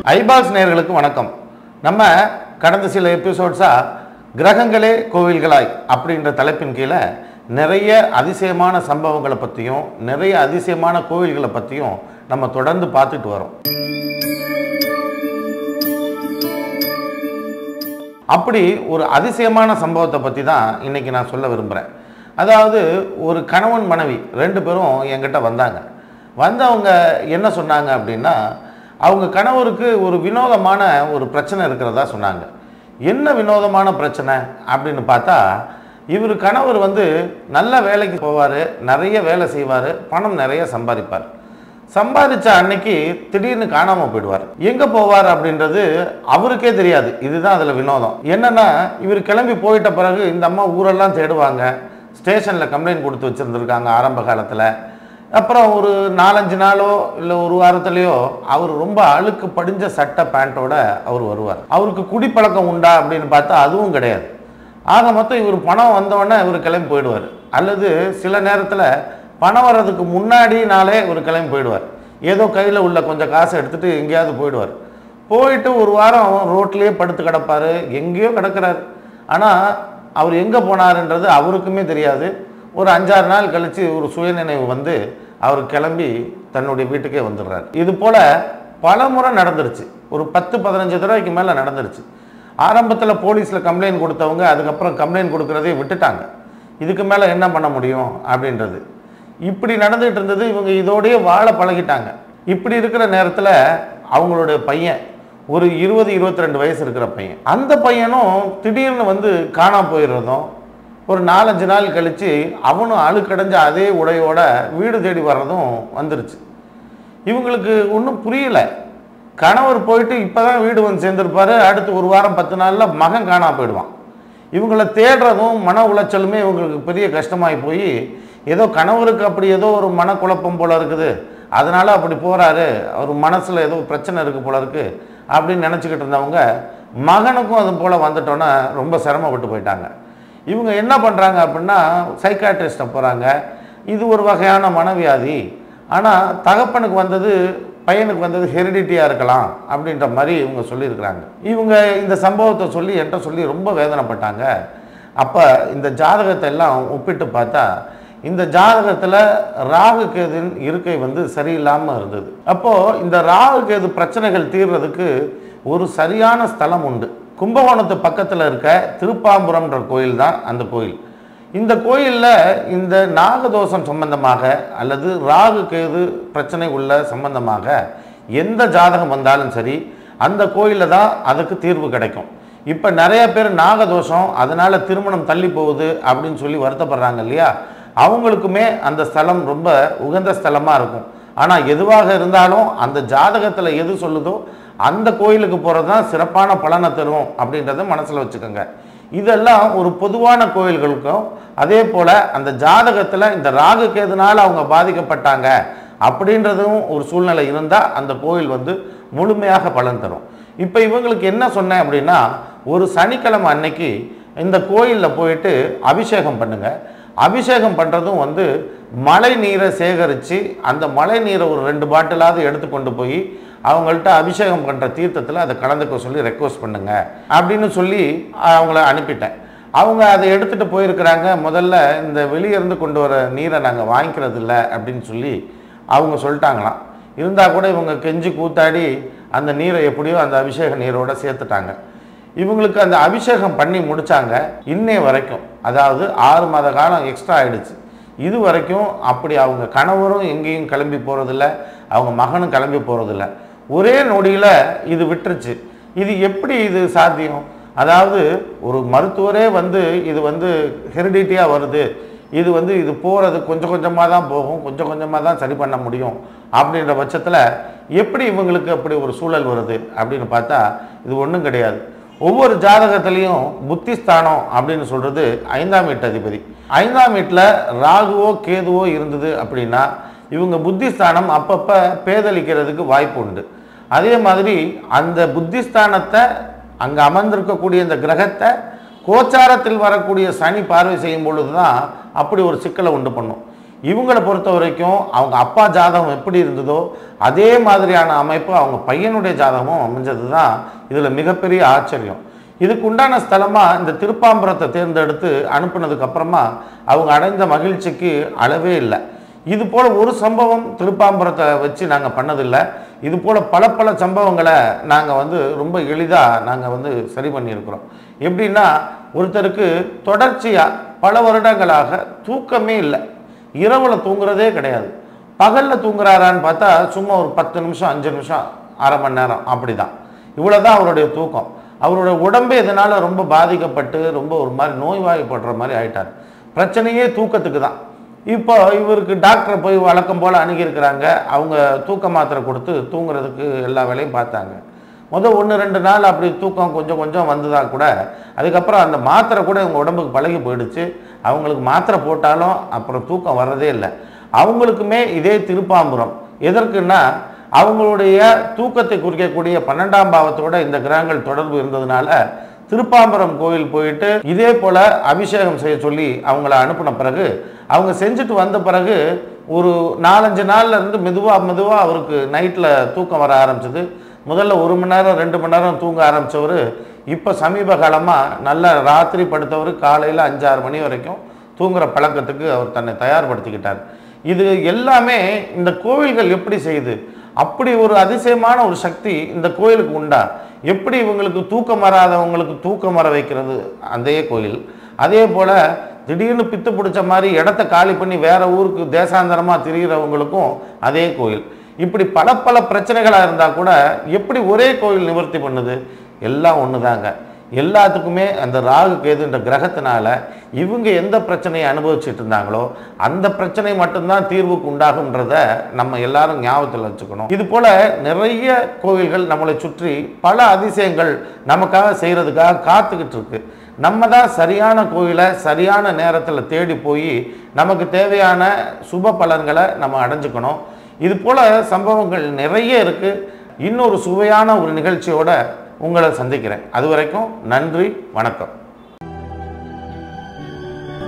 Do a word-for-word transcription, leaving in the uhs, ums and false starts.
Eyeballs நேயர்களுக்கு வணக்கம். நம்ம கடந்த சில எபிசோட்ஸா கிரகங்களே கோவில்களாய் அப்படின்ற தலைப்பின் கீழே நிறைய அதிசயமான சம்பவங்களை பற்றியும் நிறைய அதிசயமான கோவில்களை பற்றியும் நம்ம தொடர்ந்து பார்த்துட்டு வரோம். அப்படி ஒரு அதிசயமான சம்பவத்தை பற்றி தான் இன்னைக்கு நான் சொல்ல விரும்புகிறேன். அதாவது ஒரு கணவன் மனைவி ரெண்டு பேரும் என்கிட்ட வந்தாங்க. வந்தவங்க என்ன சொன்னாங்க அப்படின்னா, அவங்க கணவருக்கு ஒரு வினோதமான ஒரு பிரச்சனை இருக்கிறதா சொன்னாங்க. என்ன வினோதமான பிரச்சனை அப்படின்னு பார்த்தா, இவர் கணவர் வந்து நல்ல வேலைக்கு போவார், நிறைய வேலை செய்வார், பணம் நிறைய சம்பாதிப்பார். சம்பாதிச்ச அன்னைக்கு திடீர்னு காணாமல் போயிடுவார். எங்கே போவார் அப்படின்றது அவருக்கே தெரியாது. இதுதான் அதில் வினோதம். என்னென்னா, இவர் கிளம்பி போயிட்ட பிறகு இந்த அம்மா ஊரெல்லாம் தேடுவாங்க. ஸ்டேஷனில் கம்ப்ளைண்ட் கொடுத்து வச்சுருந்துருக்காங்க ஆரம்ப காலத்தில். அப்புறம் ஒரு நாலஞ்சு நாளோ இல்லை ஒரு வாரத்துலேயோ அவர் ரொம்ப அழுக்கு படிஞ்ச சட்டை பேண்ட்டோட அவர் வருவார். அவருக்கு குடிப்பழக்கம் உண்டா அப்படின்னு பார்த்தா அதுவும் கிடையாது. ஆக மொத்தம் இவர் பணம் வந்தோடனே இவர் கிளம்பி போயிடுவார். அல்லது சில நேரத்தில் பணம் வர்றதுக்கு முன்னாடினாலே இவர் கிளம்பி போயிடுவார். ஏதோ கையில் உள்ள கொஞ்சம் காசை எடுத்துகிட்டு எங்கேயாவது போயிடுவார். போயிட்டு ஒரு வாரம் ரோட்லேயே படுத்து கிடப்பார். எங்கேயோ கிடக்கிறார். ஆனால் அவர் எங்கே போனாருன்றது அவருக்குமே தெரியாது. ஒரு அஞ்சாறு நாள் கழித்து ஒரு சுயநினைவு வந்து அவர் கிளம்பி தன்னுடைய வீட்டுக்கே வந்துடுறார். இது போல் பல முறை நடந்துருச்சு. ஒரு பத்து பதினஞ்சு தடவைக்கு மேலே நடந்துருச்சு. ஆரம்பத்தில் போலீஸில் கம்ப்ளைண்ட் கொடுத்தவங்க அதுக்கப்புறம் கம்ப்ளைண்ட் கொடுக்குறதே விட்டுட்டாங்க. இதுக்கு மேலே என்ன பண்ண முடியும் அப்படின்றது. இப்படி நடந்துகிட்டு இருந்தது. இவங்க இதோடையே வாழ பழகிட்டாங்க. இப்படி இருக்கிற நேரத்தில் அவங்களுடைய பையன் ஒரு இருபது இருபத்தி ரெண்டு வயசு இருக்கிற பையன், அந்த பையனும் திடீர்னு வந்து காணாம போயிடுறதும், ஒரு நாலஞ்சு நாள் கழித்து அவனும் அழுக்கடைஞ்ச அதே உடையோட வீடு தேடி வர்றதும் வந்துருச்சு. இவங்களுக்கு ஒன்றும் புரியல. கணவர் போயிட்டு இப்போ தான் வீடு வந்து சேர்ந்துருப்பார். அடுத்து ஒரு வாரம் பத்து நாளில் மகன் காணாம போயிடுவான். இவங்களை தேடுறதும் மன உளைச்சலுமே இவங்களுக்கு பெரிய கஷ்டமாகி போய், ஏதோ கணவருக்கு அப்படி ஏதோ ஒரு மனக்குழப்பம் போல் இருக்குது, அதனால் அப்படி போகிறாரு, அவர் மனசில் ஏதோ பிரச்சனை இருக்குது போல இருக்குது அப்படின்னு நினச்சிக்கிட்டு இருந்தவங்க மகனுக்கும் அது போல் வந்துட்டோன்னே ரொம்ப சிரமப்பட்டு போயிட்டாங்க. இவங்க என்ன பண்ணுறாங்க அப்படின்னா, சைக்காட்ரிஸ்ட்டை போகிறாங்க. இது ஒரு வகையான மனவியாதி, ஆனால் தகப்பனுக்கு வந்தது பையனுக்கு வந்தது ஹெரிடிட்டியாக இருக்கலாம் அப்படின்ற மாதிரி இவங்க சொல்லியிருக்கிறாங்க. இவங்க இந்த சம்பவத்தை சொல்லி என்கிட்ட சொல்லி ரொம்ப வேதனைப்பட்டாங்க. அப்போ இந்த ஜாதகத்தை எல்லாம் ஒப்பிட்டு பார்த்தா, இந்த ஜாதகத்தில் ராகு கேதுவின் இருக்கை வந்து சரியில்லாமல் இருந்தது. அப்போது இந்த ராகு கேது பிரச்சனைகள் தீர்றதுக்கு ஒரு சரியான ஸ்தலம் உண்டு. கும்பகோணத்து பக்கத்தில் இருக்க திருப்பாம்புரம்ன்ற கோயில் தான் அந்த கோயில். இந்த கோயிலில் இந்த நாகதோஷம் சம்பந்தமாக அல்லது ராகு கேது பிரச்சனை உள்ள சம்பந்தமாக எந்த ஜாதகம் வந்தாலும் சரி, அந்த கோயிலில் தான் அதுக்கு தீர்வு கிடைக்கும். இப்போ நிறைய பேர் நாகதோஷம் அதனால் திருமணம் தள்ளி போகுது அப்படின்னு சொல்லி வருத்தப்படுறாங்க இல்லையா, அவங்களுக்குமே அந்த ஸ்தலம் ரொம்ப உகந்த ஸ்தலமாக இருக்கும். ஆனால் எதுவாக இருந்தாலும் அந்த ஜாதகத்தில் எது சொல்லுதோ அந்த கோயிலுக்கு போகிறது தான் சிறப்பான பலனை தரும் அப்படின்றத மனசில் வச்சுக்கோங்க. இதெல்லாம் ஒரு பொதுவான கோயில்களுக்கும், அதே போல் அந்த ஜாதகத்தில் இந்த ராகு கேதுனால் அவங்க பாதிக்கப்பட்டாங்க அப்படின்றதும் ஒரு சூழ்நிலை இருந்தால் அந்த கோயில் வந்து முழுமையாக பலன் தரும். இப்போ இவங்களுக்கு என்ன சொன்னேன் அப்படின்னா, ஒரு சனிக்கிழமை அன்னைக்கு இந்த கோயிலில் போயிட்டு அபிஷேகம் பண்ணுங்கள். அபிஷேகம் பண்ணுறதும் வந்து மழை நீரை சேகரித்து அந்த மழை நீரை ஒரு ரெண்டு பாட்டிலாவது எடுத்து கொண்டு போய் அவங்கள்ட்ட அபிஷேகம் பண்ணுற தீர்த்தத்தில் அதை கலந்துக்க சொல்லி ரெக்வஸ்ட் பண்ணுங்க அப்படின்னு சொல்லி அவங்கள அனுப்பிட்டேன். அவங்க அதை எடுத்துகிட்டு போயிருக்கிறாங்க. முதல்ல இந்த வெளியேருந்து கொண்டு வர நீரை நாங்கள் வாங்கிக்கிறது இல்லை அப்படின்னு சொல்லி அவங்க சொல்லிட்டாங்களாம். இருந்தால் கூட இவங்க கெஞ்சி கூத்தாடி அந்த நீரை எப்படியோ அந்த அபிஷேக நீரோடு சேர்த்துட்டாங்க. இவங்களுக்கு அந்த அபிஷேகம் பண்ணி முடித்தாங்க. இன்னைய வரைக்கும், அதாவது ஆறு மாத காலம் எக்ஸ்ட்ரா ஆகிடுச்சு. இது வரைக்கும் அப்படி அவங்க கணவரும் எங்கேயும் கிளம்பி போகிறதில்ல, அவங்க மகனும் கிளம்பி போகிறதில்ல. ஒரே நொடியில் இது விட்டுருச்சு. இது எப்படி இது சாத்தியம்? அதாவது ஒரு மருத்துவரே வந்து இது வந்து ஹெரிடிட்டியாக வருது, இது வந்து இது போகிறது கொஞ்சம் கொஞ்சமாக தான் போகும், கொஞ்சம் கொஞ்சமாக தான் சரி பண்ண முடியும் அப்படின்ற பட்சத்தில் எப்படி இவங்களுக்கு அப்படி ஒரு சூழல் வருது அப்படின்னு பார்த்தா இது ஒன்றும் கிடையாது. ஒவ்வொரு ஜாதகத்திலையும் புத்திஸ்தானம் அப்படின்னு சொல்கிறது ஐந்தாம் வீட்டு அதிபதி. ஐந்தாம் வீட்டில் ராகுவோ கேதுவோ இருந்தது அப்படின்னா இவங்க புத்திஸ்தானம் அப்பப்போ பேதலிக்கிறதுக்கு வாய்ப்பு உண்டு. அதே மாதிரி அந்த புத்திஸ்தானத்தை அங்கே அமர்ந்திருக்கக்கூடிய இந்த கிரகத்தை கோச்சாரத்தில் வரக்கூடிய சனி பார்வை செய்யும் பொழுது தான் அப்படி ஒரு சிக்கலை உண்டு பண்ணும். இவங்களை பொறுத்த வரைக்கும் அவங்க அப்பா ஜாதகம் எப்படி இருந்ததோ அதே மாதிரியான அமைப்பு அவங்க பையனுடைய ஜாதகமும் அமைஞ்சது தான் இதில் மிகப்பெரிய ஆச்சரியம். இதுக்கு உண்டான ஸ்தலமாக இந்த திருப்பாம்பரத்தை தேர்ந்தெடுத்து அனுப்புனதுக்கு அப்புறமா அவங்க அடைந்த மகிழ்ச்சிக்கு அளவே இல்லை. இது போல் ஒரு சம்பவம் திருப்பாம்பரத்தை வச்சு நாங்கள் பண்ணதில்லை. இது போல் பல பல சம்பவங்களை நாங்கள் வந்து ரொம்ப எளிதாக நாங்கள் வந்து சரி பண்ணியிருக்கிறோம். எப்படின்னா, ஒருத்தருக்கு தொடர்ச்சியாக பல வருடங்களாக தூக்கமே இல்லை, இரவில் தூங்குறதே கிடையாது. பகலில் தூங்குறாரான்னு பார்த்தா சும்மா ஒரு பத்து நிமிஷம் அஞ்சு நிமிஷம் அரை மணி நேரம் அப்படி தான். இவ்வளோ தான் அவருடைய தூக்கம். அவருடைய உடம்பே இதனால் ரொம்ப பாதிக்கப்பட்டு ரொம்ப ஒரு மாதிரி நோய்வாய்ப்படுற மாதிரி ஆயிட்டார். பிரச்சனையே தூக்கத்துக்கு தான். இப்போ இவருக்கு டாக்டரை போய் வழக்கம் போல் அணுகியிருக்கிறாங்க. அவங்க தூக்க மாத்திரை கொடுத்து தூங்குறதுக்கு எல்லா வேலையும் பார்த்தாங்க. முதல் ஒன்று ரெண்டு நாள் அப்படி தூக்கம் கொஞ்சம் கொஞ்சம் வந்ததாக கூட அதுக்கப்புறம் அந்த மாத்திரை கூட இவங்க உடம்புக்கு பழகி போயிடுச்சு. அவங்களுக்கு மாத்திரை போட்டாலும் அப்புறம் தூக்கம் வர்றதே இல்லை. அவங்களுக்குமே இதே திருப்பாம்புரம் எதற்குன்னா, அவங்களுடைய தூக்கத்தை குறிக்கக்கூடிய பன்னெண்டாம் பாவத்தோட இந்த கிரகங்கள் தொடர்பு இருந்ததுனால திருப்பாம்பரம் கோயில் போயிட்டு இதே போல் அபிஷேகம் செய்ய சொல்லி அவங்கள அனுப்பின பிறகு அவங்க செஞ்சுட்டு வந்த பிறகு ஒரு நாலஞ்சு நாளில் இருந்து மெதுவாக மெதுவாக அவருக்கு நைட்டில் தூக்கம் வர ஆரம்பிச்சது. முதல்ல ஒரு மணி நேரம் ரெண்டு மணி நேரம் தூங்க ஆரம்பித்தவர் இப்போ சமீப காலமாக நல்ல ராத்திரி படுத்தவர் காலையில் அஞ்சாறு மணி வரைக்கும் தூங்குகிற பழக்கத்துக்கு அவர் தன்னை தயார்படுத்திக்கிட்டார். இது எல்லாமே இந்த கோவில்கள் எப்படி செய்யுது? அப்படி ஒரு அதிசயமான ஒரு சக்தி இந்த கோயிலுக்கு உண்டா? எப்படி இவங்களுக்கு தூக்கம் வராதவங்களுக்கு தூக்கம் வர வைக்கிறது அதே கோயில். அதே போல் திடீர்னு பித்து பிடிச்ச மாதிரி இடத்த காலி பண்ணி வேறு ஊருக்கு தேசாந்தரமாக திரிகிறவங்களுக்கும் அதே கோயில். இப்படி பல பல பிரச்சனைகளாக இருந்தால் கூட எப்படி ஒரே கோயில் நிவர்த்தி பண்ணுது? எல்லாம் ஒன்று தாங்க. எல்லாத்துக்குமே அந்த ராகு கேதுன்ற கிரகத்தினால இவங்க எந்த பிரச்சனையை அனுபவிச்சுட்டு இருந்தாங்களோ அந்த பிரச்சனை மட்டும்தான் தீர்வுக்கு உண்டாகுன்றத நம்ம எல்லாரும் ஞாபகத்தில் வச்சுக்கணும். இது போல நிறைய கோவில்கள் நம்மளை சுற்றி பல அதிசயங்கள் நமக்காக செய்கிறதுக்காக காத்துக்கிட்டு இருக்கு. நம்ம தான் சரியான கோயிலை சரியான நேரத்தில் தேடி போய் நமக்கு தேவையான சுப பலன்களை நம்ம அடைஞ்சுக்கணும். இது போல சம்பவங்கள் நிறைய இருக்குது. இன்னொரு சுவையான ஒரு நிகழ்ச்சியோட உங்களை சந்திக்கிறேன். அது வரைக்கும் நன்றி, வணக்கம்.